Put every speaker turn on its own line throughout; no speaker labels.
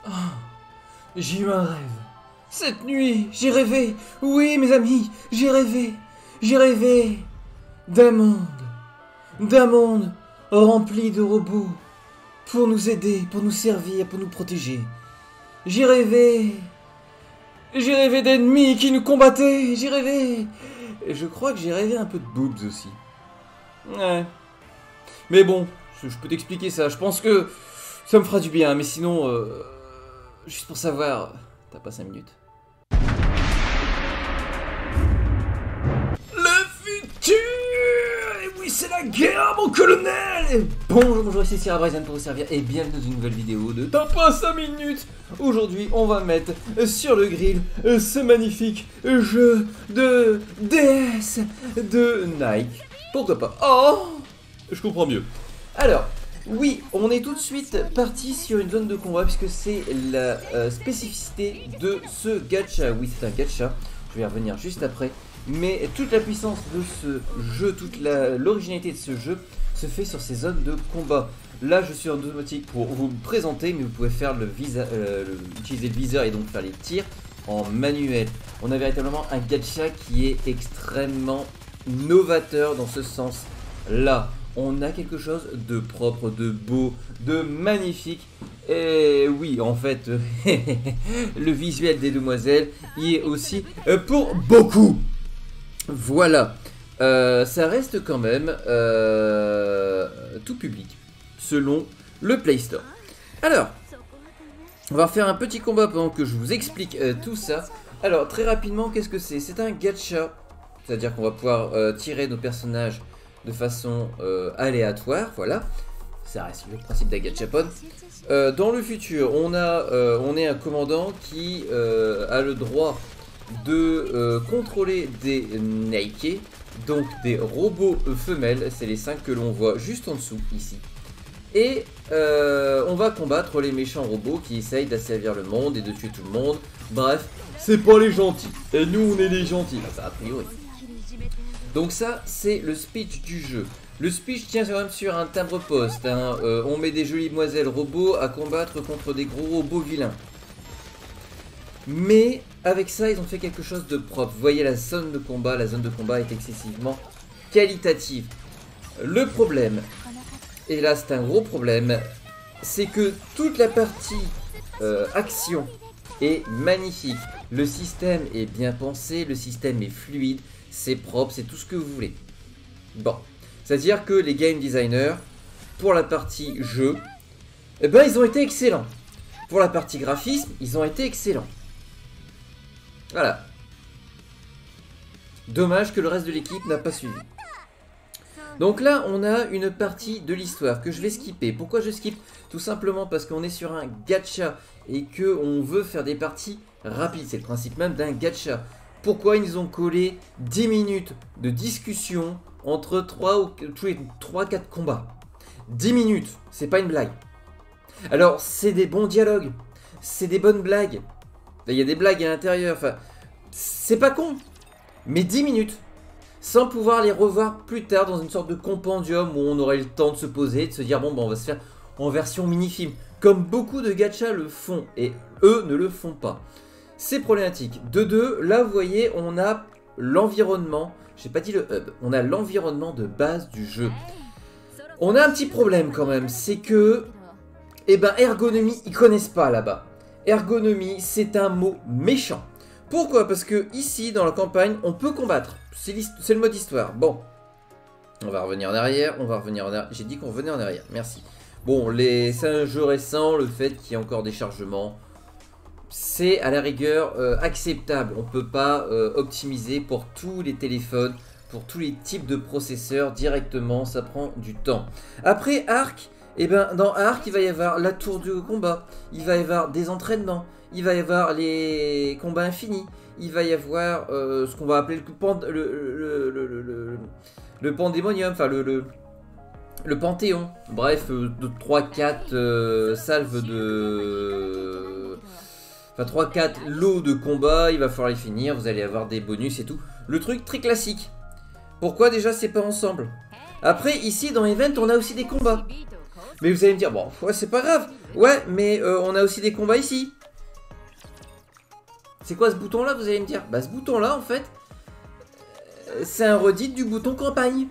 J'ai eu un rêve. Cette nuit, j'ai rêvé. Oui, mes amis, j'ai rêvé. J'ai rêvé d'un monde. D'un monde rempli de robots. Pour nous aider, pour nous servir, pour nous protéger. J'ai rêvé. J'ai rêvé d'ennemis qui nous combattaient. J'ai rêvé. Et je crois que j'ai rêvé un peu de boobs aussi. Ouais. Mais bon, je peux t'expliquer ça. Je pense que ça me fera du bien. Mais sinon, juste pour savoir, t'as pas 5 minutes. Le futur! Et oui, c'est la guerre, mon colonel! Et bonjour, ici Sierra Bryson pour vous servir et bienvenue dans une nouvelle vidéo de T'as pas 5 minutes! Aujourd'hui, on va mettre sur le grill ce magnifique jeu de DS de Nike. Pourquoi pas? Oh! Je comprends mieux. Alors, oui, on est tout de suite parti sur une zone de combat puisque c'est la spécificité de ce gacha. Oui, c'est un gacha, je vais y revenir juste après. Mais toute la puissance de ce jeu, toute l'originalité de ce jeu se fait sur ces zones de combat. Là, je suis en automatique pour vous le présenter, mais vous pouvez faire utiliser le viseur et donc faire les tirs en manuel. On a véritablement un gacha qui est extrêmement novateur dans ce sens-là. On a quelque chose de propre, de beau, de magnifique. Et oui, en fait, le visuel des demoiselles y est aussi pour beaucoup. Voilà. Ça reste quand même tout public, selon le Play Store. Alors, on va faire un petit combat pendant que je vous explique tout ça. Alors, très rapidement, qu'est-ce que c'est? C'est un gacha, c'est-à-dire qu'on va pouvoir tirer nos personnages de façon aléatoire, voilà. Ça reste le principe d'un gachapon. Dans le futur, on est un commandant qui a le droit de contrôler des Nike, donc des robots femelles. C'est les 5 que l'on voit juste en dessous, ici. Et on va combattre les méchants robots qui essayent d'asservir le monde et de tuer tout le monde. Bref, c'est pas les gentils. Et nous, on est les gentils. Enfin, a priori. Donc ça, c'est le speech du jeu. Le speech tient quand même sur un timbre-poste. Hein. On met des jolies demoiselles robots à combattre contre des gros robots vilains. Mais avec ça, ils ont fait quelque chose de propre. Vous voyez la zone de combat est excessivement qualitative. Le problème, et là c'est un gros problème, c'est que toute la partie action est magnifique. Le système est bien pensé, le système est fluide. C'est propre, c'est tout ce que vous voulez. Bon, c'est-à-dire que les game designers, pour la partie jeu, eh ben ils ont été excellents. Pour la partie graphisme, ils ont été excellents. Voilà. Dommage que le reste de l'équipe n'a pas suivi. Donc là, on a une partie de l'histoire que je vais skipper. Pourquoi je skip? Tout simplement parce qu'on est sur un gacha et qu'on veut faire des parties rapides. C'est le principe même d'un gacha. Pourquoi ils ont collé 10 minutes de discussion entre 3-4 combats? 10 minutes, c'est pas une blague. Alors, c'est des bons dialogues, c'est des bonnes blagues. Il y a des blagues à l'intérieur, enfin, c'est pas con. Mais 10 minutes, sans pouvoir les revoir plus tard dans une sorte de compendium où on aurait le temps de se poser, de se dire, bon, on va se faire en version mini-film. Comme beaucoup de gachas le font, et eux ne le font pas. C'est problématique. De deux, là vous voyez, on a l'environnement, j'ai pas dit le hub, on a l'environnement de base du jeu. On a un petit problème quand même, c'est que, eh ben, ergonomie, ils connaissent pas là-bas. Ergonomie, c'est un mot méchant. Pourquoi? Parce que ici, dans la campagne, on peut combattre. C'est le mode histoire. Bon, on va revenir en arrière, J'ai dit qu'on revenait en arrière, merci. Bon, c'est un jeu récent, le fait qu'il y ait encore des chargements, c'est à la rigueur acceptable. On ne peut pas optimiser pour tous les téléphones, pour tous les types de processeurs directement, ça prend du temps. Après Ark, eh ben, dans Ark, il va y avoir la tour du combat, il va y avoir des entraînements, il va y avoir les combats infinis, il va y avoir ce qu'on va appeler le pandémonium, enfin le panthéon. Bref, 3-4 salves de... Enfin 3-4 lots de combat, il va falloir les finir, vous allez avoir des bonus et tout. Le truc très classique. Pourquoi déjà c'est pas ensemble? Après ici dans Event on a aussi des combats. Mais vous allez me dire, bon ouais, c'est pas grave, Ouais, mais on a aussi des combats ici. C'est quoi ce bouton-là, vous allez me dire? Bah ce bouton-là, en fait, c'est un redit du bouton campagne.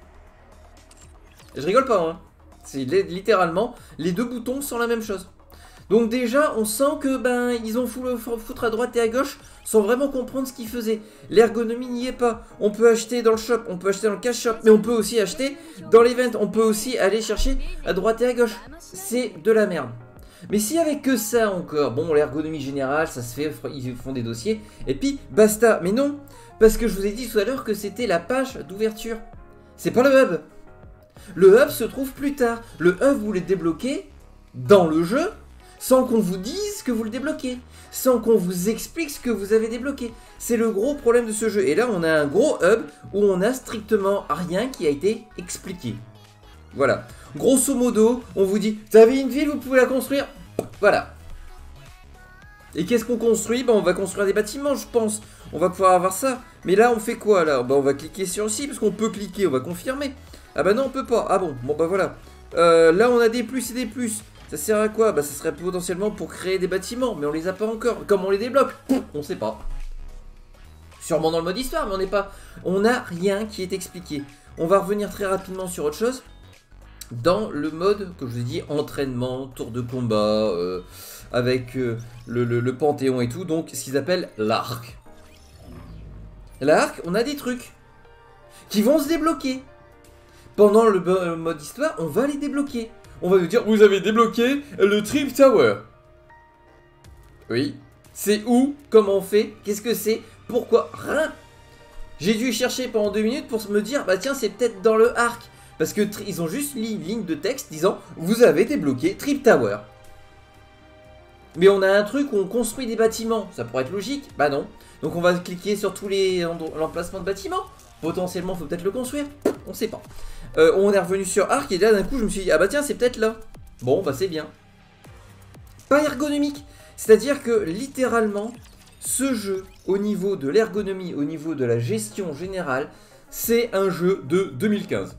Je rigole pas, hein. C'est littéralement, les deux boutons sont la même chose. Donc déjà, on sent que ben ils ont foutre à droite et à gauche sans vraiment comprendre ce qu'ils faisaient. L'ergonomie n'y est pas. On peut acheter dans le shop, on peut acheter dans le cash shop, mais on peut aussi acheter dans l'event. On peut aussi aller chercher à droite et à gauche. C'est de la merde. Mais s'il y avait que ça encore, bon, l'ergonomie générale, ça se fait, ils font des dossiers, et puis basta. Mais non, parce que je vous ai dit tout à l'heure que c'était la page d'ouverture. C'est pas le hub. Le hub se trouve plus tard. Le hub, vous le débloquez dans le jeu, sans qu'on vous dise que vous le débloquez, sans qu'on vous explique ce que vous avez débloqué. C'est le gros problème de ce jeu. Et là, on a un gros hub où on a strictement rien qui a été expliqué. Voilà. Grosso modo, on vous dit, vous avez une ville, vous pouvez la construire. Voilà. Et qu'est-ce qu'on construit? Ben, on va construire des bâtiments, je pense. On va pouvoir avoir ça. Mais là, on fait quoi, là? Ben, on va cliquer sur ici, parce qu'on peut cliquer, on va confirmer. Ah bah non, on peut pas. Ah bon, bon bah voilà. Là, on a des plus et des plus. Ça sert à quoi? Bah ça serait potentiellement pour créer des bâtiments, mais on les a pas encore. Comment on les débloque? On sait pas. Sûrement dans le mode histoire, mais on n'est pas... On n'a rien qui est expliqué. On va revenir très rapidement sur autre chose. Dans le mode, que je vous ai dit, entraînement, tour de combat, avec le panthéon et tout, donc ce qu'ils appellent l'arc. L'arc, on a des trucs qui vont se débloquer. Pendant le mode histoire, on va les débloquer. On va nous dire, vous avez débloqué le Trip Tower. Oui. C'est où? Comment on fait? Qu'est-ce que c'est? Pourquoi? Rien. J'ai dû chercher pendant 2 minutes pour me dire, bah tiens, c'est peut-être dans le arc. Parce que ils ont juste mis une ligne de texte disant, vous avez débloqué Trip Tower. Mais on a un truc où on construit des bâtiments. Ça pourrait être logique? Bah non. Donc on va cliquer sur tous les emplacements de bâtiments. Potentiellement, il faut peut-être le construire. On sait pas. On est revenu sur Arc et là, d'un coup, je me suis dit, ah bah tiens, c'est peut-être là. Bon, bah c'est bien. Pas ergonomique. C'est-à-dire que, littéralement, ce jeu, au niveau de l'ergonomie, au niveau de la gestion générale, c'est un jeu de 2015.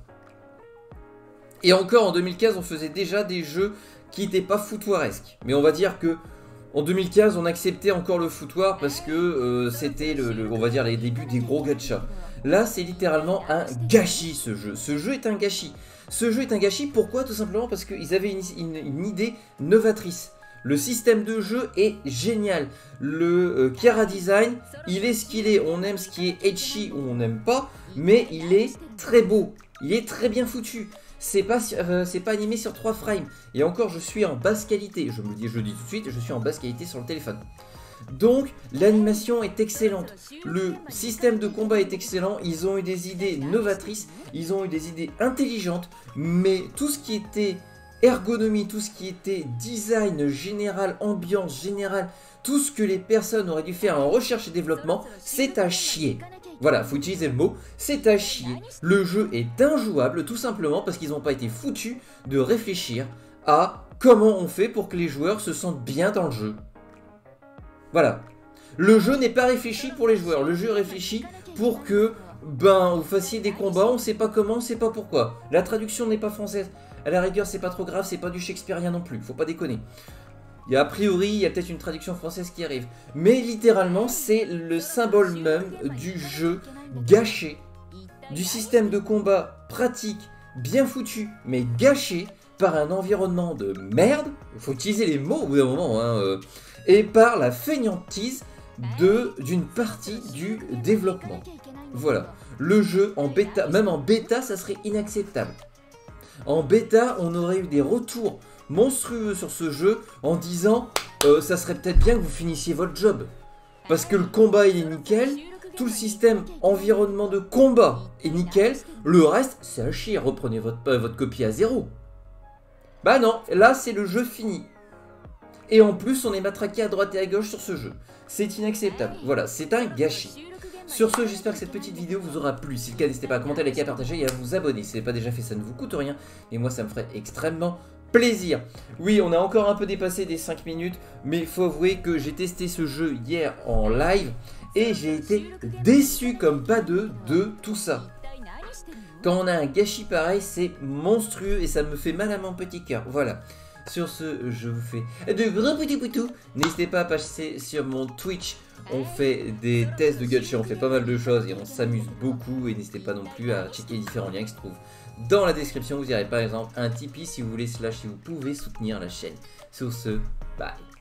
Et encore, en 2015, on faisait déjà des jeux qui n'étaient pas foutoiresques. Mais on va dire que en 2015, on acceptait encore le foutoir parce que c'était, on va dire, les débuts des gros gachas. Là, c'est littéralement un gâchis, ce jeu. Ce jeu est un gâchis. Ce jeu est un gâchis, pourquoi? Tout simplement parce qu'ils avaient une idée novatrice. Le système de jeu est génial. Le Chiara Design, il est ce qu'il est. On aime ce qui est etchi ou on n'aime pas, mais il est très beau. Il est très bien foutu. C'est pas animé sur 3 frames. Et encore, je suis en basse qualité. Je le dis tout de suite, je suis en basse qualité sur le téléphone. Donc, l'animation est excellente. Le système de combat est excellent. Ils ont eu des idées novatrices. Ils ont eu des idées intelligentes. Mais tout ce qui était ergonomie, tout ce qui était design général, ambiance générale, tout ce que les personnes auraient dû faire en recherche et développement, c'est à chier. Voilà, faut utiliser le mot, c'est à chier. Le jeu est injouable tout simplement parce qu'ils n'ont pas été foutus de réfléchir à comment on fait pour que les joueurs se sentent bien dans le jeu. Voilà. Le jeu n'est pas réfléchi pour les joueurs, le jeu réfléchit pour que vous fassiez des combats, on sait pas comment, on sait pas pourquoi. La traduction n'est pas française. À la rigueur, c'est pas trop grave, c'est pas du shakespearien non plus, faut pas déconner. A priori, il y a peut-être une traduction française qui arrive. Mais littéralement, c'est le symbole même du jeu gâché, du système de combat pratique, bien foutu, mais gâché par un environnement de merde, il faut utiliser les mots au bout d'un moment, hein, et par la fainéantise d'une partie du développement. Voilà, le jeu en bêta, même en bêta, ça serait inacceptable. En bêta, on aurait eu des retours monstrueux sur ce jeu en disant ça serait peut-être bien que vous finissiez votre job. Parce que le combat il est nickel, tout le système environnement de combat est nickel, le reste c'est à chier, reprenez votre copie à 0. Bah non, là c'est le jeu fini. Et en plus on est matraqué à droite et à gauche sur ce jeu. C'est inacceptable, voilà, c'est un gâchis. Sur ce, j'espère que cette petite vidéo vous aura plu. Si c'est le cas, n'hésitez pas à commenter, liker, à partager et à vous abonner. Si ce n'est pas déjà fait, ça ne vous coûte rien. Et moi, ça me ferait extrêmement plaisir. Oui, on a encore un peu dépassé des 5 minutes. Mais il faut avouer que j'ai testé ce jeu hier en live. Et j'ai été déçu comme pas deux de tout ça. Quand on a un gâchis pareil, c'est monstrueux et ça me fait mal à mon petit cœur. Voilà. Sur ce, je vous fais de gros petits poutous. N'hésitez pas à passer sur mon Twitch. On fait des tests de gacha, on fait pas mal de choses et on s'amuse beaucoup. Et n'hésitez pas non plus à checker les différents liens qui se trouvent dans la description. Vous y aurez par exemple un Tipeee si vous voulez, si vous pouvez soutenir la chaîne. Sur ce, bye.